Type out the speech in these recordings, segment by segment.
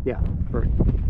Yeah, perfect.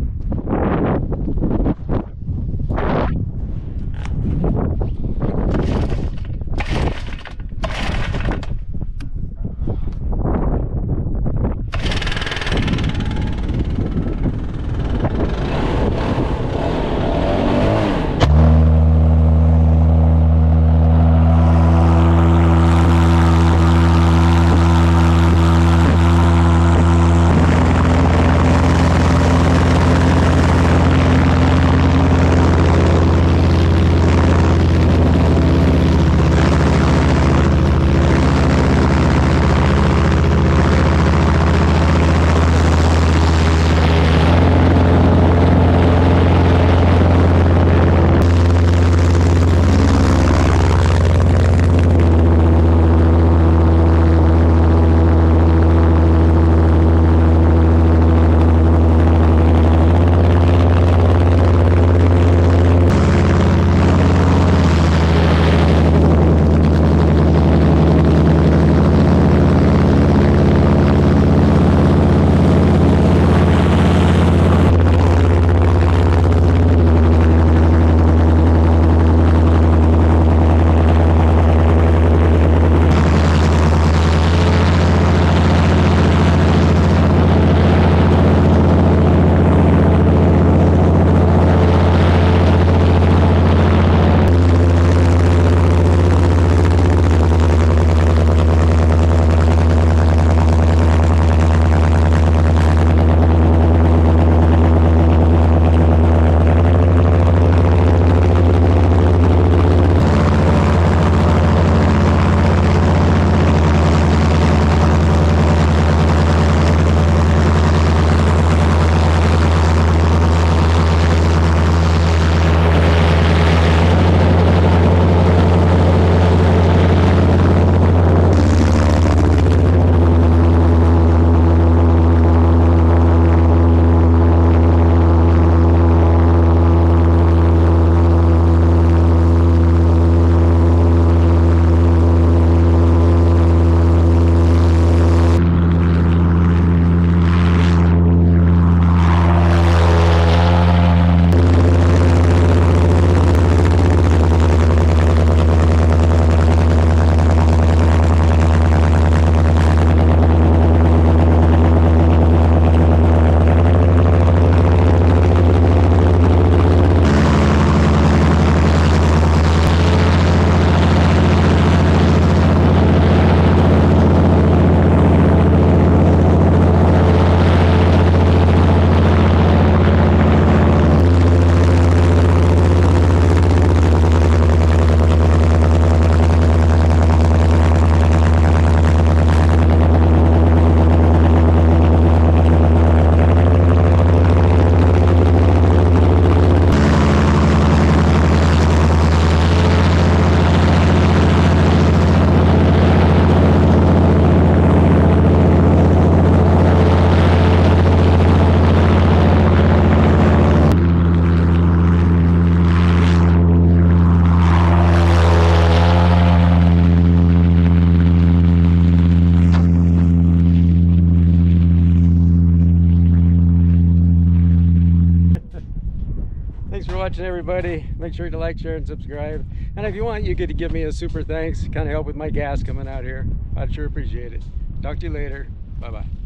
Thanks for watching, everybody. Make sure to like, share, and subscribe. And if you want, you could give me a super thanks, kind of help with my gas coming out here. I'd sure appreciate it. Talk to you later. Bye-bye.